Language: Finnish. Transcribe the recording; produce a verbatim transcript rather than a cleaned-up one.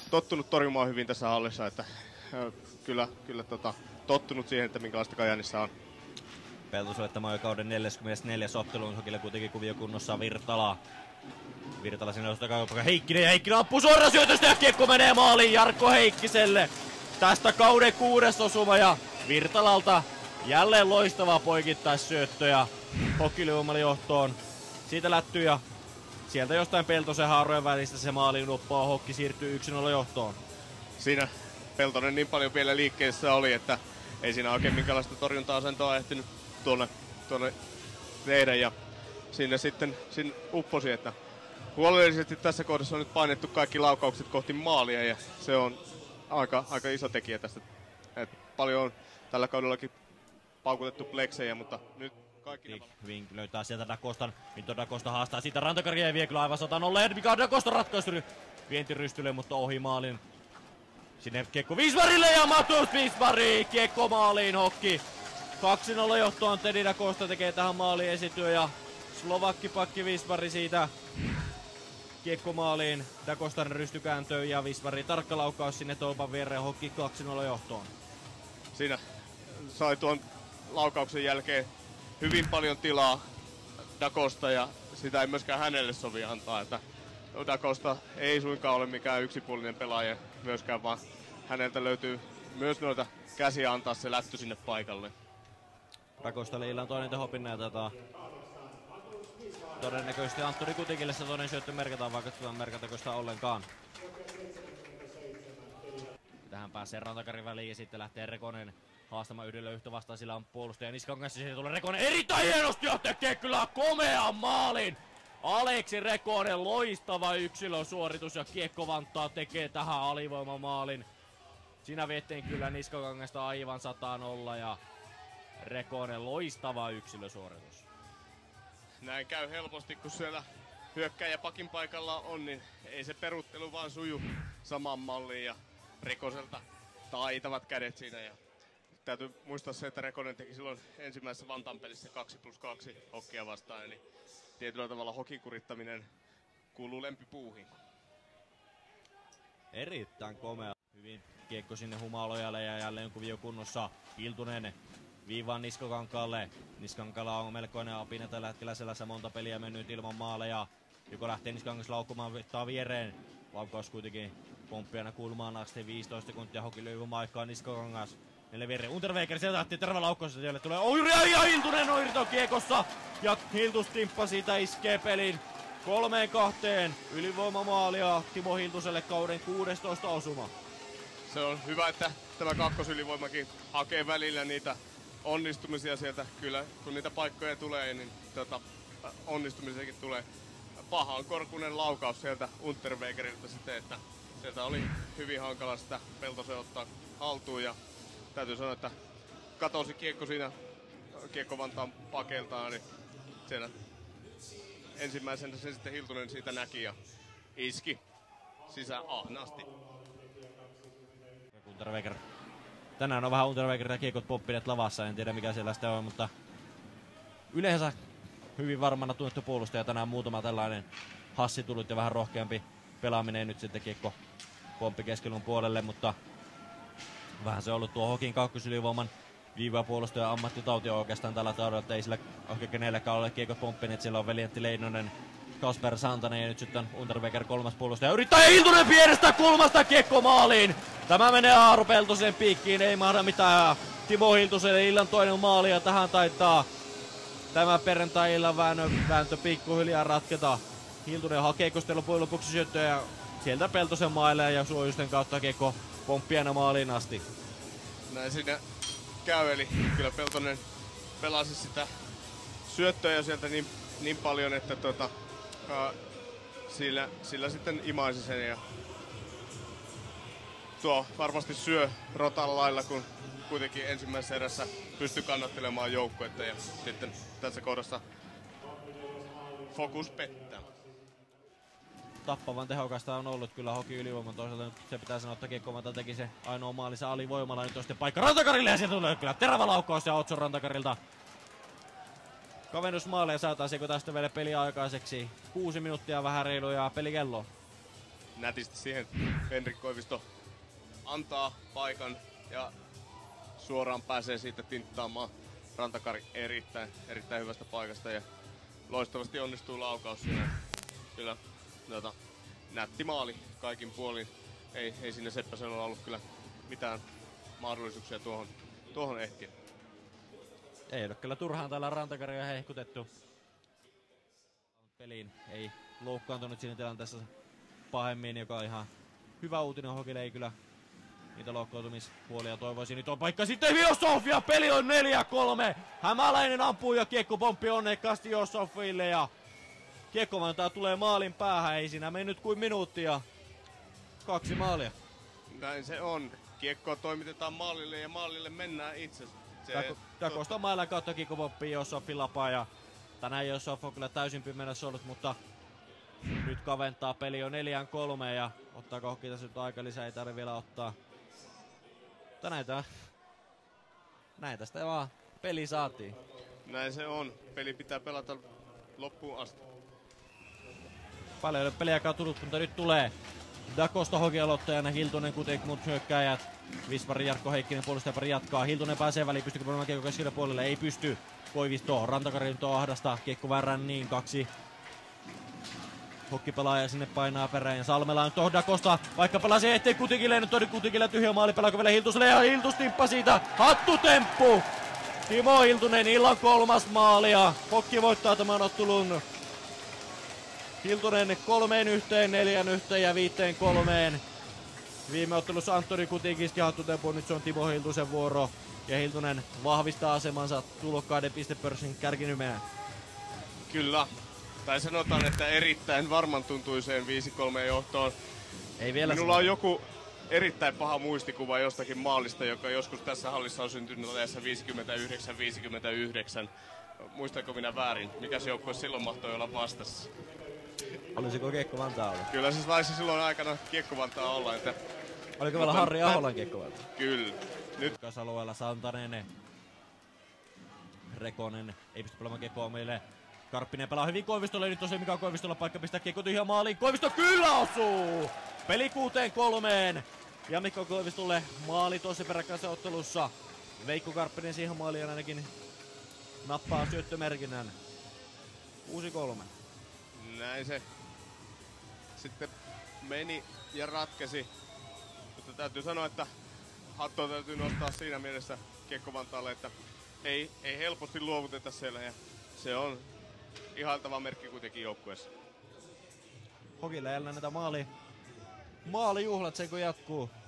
tottunut torjumaan hyvin tässä hallissa, että ö, kyllä, kyllä tota, tottunut siihen, että minkälaista Kajaanissa on. Peltoselle tämä on kauden neljäskymmenesneljäs ottelu, Hokille kuitenkin kuviokunnossa Virtala. Virtala sinne ostaa kauppaa Heikkinen ja Heikkinen ampuu suoraan syötöstä ja kiekko menee maaliin Jarkko Heikkiselle. Tästä kauden kuudes osuma ja Virtalalta jälleen loistava poikittaisyöttö ja Hokki johtoon. Siitä lättyy ja sieltä jostain Peltosen haarojen välistä se maaliin uppaa. Hokki siirtyy yksi nolla johtoon. Siinä Peltonen niin paljon vielä liikkeessä oli, että ei siinä oikein minkälaista torjunta-asentoa ehtinyt tuonne, tuonne tehdä ja sinne sitten sinne upposi, että huolellisesti tässä kohdassa on nyt painettu kaikki laukaukset kohti maalia ja se on aika, aika iso tekijä tästä. Et paljon on tällä kaudellakin paukutettu pleksejä, mutta nyt kaikki... Hyvin löytää sieltä Dakostan. Minto Dakosta haastaa siitä Rantakari ja vie kyllä aivan sata nolla. Mikä on Dakosta ratkaisu vientirystylle, mutta ohi maalin. Sinne kiekko Wismarille ja Matus Wismari. Kiekko maaliin Hokki. kaksi nolla johtoon Teddy Dakosta tekee tähän maaliin esityö ja slovakkipakki Wismari siitä. Kiekko maaliin, Dakostan rystykääntöön ja Wismari tarkka laukaus sinne tolpan viereen, Hokki kaksi nolla johtoon. Siinä sai tuon laukauksen jälkeen hyvin paljon tilaa Dakosta ja sitä ei myöskään hänelle sovi antaa, että Dakosta ei suinkaan ole mikään yksipuolinen pelaaja myöskään, vaan häneltä löytyy myös noita käsiä antaa se lätty sinne paikalle. Dakosta liillä on toinen tehopinne ja tätä todennäköisesti Anttoni Kutikille se toinen syöttö merkataan, vaikka katsotaan merkatako sitä ollenkaan. Tähän pääsee Rantakarin väliin ja sitten lähtee Rekonen haastamaan yhdellä yhtä vastaan. Sillä on puolustaja niskan kanssa, siitä tulee Rekonen erittäin hienosti ja tekee kyllä komean maalin. Aleksi Rekonen loistava yksilösuoritus ja kiekko Vantaa tekee tähän alivoimamaalin. Siinä viettiin kyllä Niskakangasta aivan sata nolla ja Rekonen loistava yksilösuoritus. Näin käy helposti, kun siellä hyökkäjä pakin paikalla on, niin ei se peruttelu vaan suju samaan malliin ja Rekoselta taitavat kädet siinä. Ja täytyy muistaa se, että Rekonen teki silloin ensimmäisessä Vantaan pelissä kaksi plus kaksi Hokkia vastaan, eli tietyllä tavalla Hokin kurittaminen kuuluu lempipuuhin. Erittäin komea. Hyvin kiekko sinne Humalojalle ja jälleen kuvio kunnossa. Hiltunen viivaan Niskokankaalle. Niskokankalla on melkoinen apina tällä hetkellä selässä monta peliä mennyt ilman maaleja. Joko lähtee Niskokangas laukkumaan vittaa viereen. Laukaus kuitenkin pomppiana kulmaan asti viisitoista sekuntia Hokin löyvyn aikaa Niskokangas. Neljä viereen Unterweger sieltä lähti terve laukkaus ja siellä tulee Oiri ja Hiltunen on irtokiekossa. Ja Hiltustimppa siitä iskee pelin kolmeen kahteen. Ylivoimamaalia Timo Hiltuselle kauden kuudestoista osuma. Se on hyvä, että tämä kakkosylivoimakin hakee välillä niitä onnistumisia sieltä. Kyllä, kun niitä paikkoja tulee, niin tota, onnistumisiakin tulee. Pahan korkunen laukaus sieltä Unterwegerilta sitten, että sieltä oli hyvin hankala sitä Peltosen ottaa haltuun. Ja täytyy sanoa, että katosi kiekko siinä kiekko Vantaan pakeltaan, niin siellä ensimmäisenä sen sitten Hiltunen siitä näki ja iski sisään ahnaasti. Unterweger. Tänään on vähän Unterwegerin ja kiekot poppineet lavassa, en tiedä mikä siellä sitä on, mutta yleensä hyvin varmana tunnettu puolustaja. Tänään muutama tällainen hassi tullut ja vähän rohkeampi pelaaminen nyt sitten kiekko pomppi keskelun puolelle, mutta vähän se on ollut tuo Hokin kakkosylivoiman viiva puolustaja ammattitauti oikeastaan tällä taudella, että ei sillä oikein kenellekään ole kiekot pomppineet. Siellä on Veljentti Leinonen, Kasper Santanen ja nyt sitten Unterweger kolmas puolustaja. Yrittää Hiltunen pienestä kulmasta kiekko maaliin. Tämä menee Aaro Peltosen piikkiin, ei mahda mitään. Timo Hiltuselle illan toinen maali ja tähän taitaa tämä perjantai-illan vääntö, vääntö pikkuhiljaa ratketa. Hiltunen hakee kostelun loppujen lopuksi syöttöä ja sieltä Peltosen maille ja suojusten kautta kiekko pomppiana maaliin asti. Näin siinä käy, eli kyllä Peltonen pelasi sitä syöttöä sieltä niin, niin paljon, että tota, ää, sillä, sillä sitten imaisi sen ja tuo varmasti syö rotan lailla, kun kuitenkin ensimmäisessä erässä pystyi kannattelemaan joukkuetta ja sitten tässä kohdassa fokus pettää. Tappavan tehokasta on ollut kyllä Hoki ylivoiman toisaalta. Nyt se pitää sanoa, että Kiekkovanta teki se ainoa maalissa alivoimalla. Nyt on sitten paikka Rantakarille ja sieltä tulee kyllä terävä laukkaus ja Otson Rantakarilta. Kavennusmaaleja saataisiinko tästä vielä peliä aikaiseksi. Kuusi minuuttia vähän reilu ja pelikello. nätisti siihen Henrik Koivisto antaa paikan ja suoraan pääsee siitä tinttaamaan Rantakari erittäin, erittäin hyvästä paikasta ja loistavasti onnistuu laukaus siinä. Kyllä jota, nätti maali kaikin puolin. Ei, ei sinne Seppäsellä ollut kyllä mitään mahdollisuuksia tuohon, tuohon ehtiä. Ei ole kyllä turhaan täällä Rantakaria hehkutettu. Peliin ei loukkaantunut siinä tilanteessa pahemmin, joka on ihan hyvä uutinen Hokille. Ei kyllä niitä loukkaantumispuolia toivoisin. Nyt on paikka sitten Hiosofia. Peli on neljä kolme. Hämäläinen ampuu ja kiekko pomppi onnekkaasti Hiosofille. Ja kiekkovalmentaja tulee maalin päähän. Ei siinä mennyt kuin minuutti ja kaksi maalia. Näin se on. Kiekkoa toimitetaan maalille ja maalille mennään itse. Se, Dakosta mailan kautta kiekko pomppii Hiosofin lapaa. Ja tänään Hiosov on kyllä täysin pimeässä ollut, mutta nyt kaventaa. Peli on neljään kolme ja ottaako Hokki tässä nyt aika lisää, ei tarvitse vielä ottaa. Mutta näitä, näitä sitä vaan peli saatiin. Näin se on. Peli pitää pelata loppuun asti. Paljon ei ole peliaikaa tullut, mutta nyt tulee Dakosta Hokin aloittajana. Hiltunen, Kutek, muut hyökkääjät. Vispari, Jarkko Heikkinen, puolustajapari jatkaa. Hiltunen pääsee väliin, pystyykö panemaan kiekko keskelle puolelle? Ei pysty. Koivisto, Rantakari nyt on ahdasta. Kiekko väärään niin kaksi. Hokkipelaaja sinne painaa perään ja Salmela nyt on Dakosta. Vaikka pelasi ettei Kutikille, nyt on Kutikille tyhjä maali. Pelaako vielä Hiltuselle ja Hiltus timppa siitä. Hattutemppu! Timo Hiltunen illan kolmas maali ja Hokki voittaa tämän ottelun. Hiltunen kolmeen yhteen, neljän yhteen ja viiteen kolmeen. Viime ottelussa Antoni Kutikiski hattutemppu, nyt se on Timo Hiltusen vuoro. Ja Hiltunen vahvistaa asemansa tulokkaiden pistepörssin kärkinymeään. Kyllä. Tai sanotaan, että erittäin varman tuntuiseen viisi kolme johtoon. Ei vielä Minulla on joku erittäin paha muistikuva jostakin maalista, joka joskus tässä hallissa on syntynyt ajassa viisikymmentäyhdeksän viisikymmentäyhdeksän. Muistanko minä väärin? Mikä se joukkue silloin mahtoi olla vastassa? Olisiko Kiekko Vantaa ollut? Kyllä se taisi silloin aikana Kiekko Vantaa olla. Että oliko vielä Harri Aholan Kiekko Vantaa? Kyllä. Nyt alueella Santanen. Rekonen ei pysty pelaamaan Kiekkoa omille. Karppinen pelaa hyvin Koivistolle, nyt tosiaan mikä on Koivistolla paikka pistää kiekko tyhjään maaliin. Koivisto kyllä osuu! Peli kuuteen kolmeen. Ja Mikko Koivistolle maali tosi peräkkäisessä ottelussa. Veikko Karppinen siihen maaliin ainakin nappaa syöttömerkinnän. kuusi kolme. Näin se sitten meni ja ratkesi. Mutta täytyy sanoa, että hattua täytyy nostaa siinä mielessä Kiekko Vantaalle, että ei, ei helposti luovuteta siellä. Ja se on ihailtava merkki kuitenkin joukkueessa. Hokille jälleen näitä maali, maalijuhlat se kun jatkuu.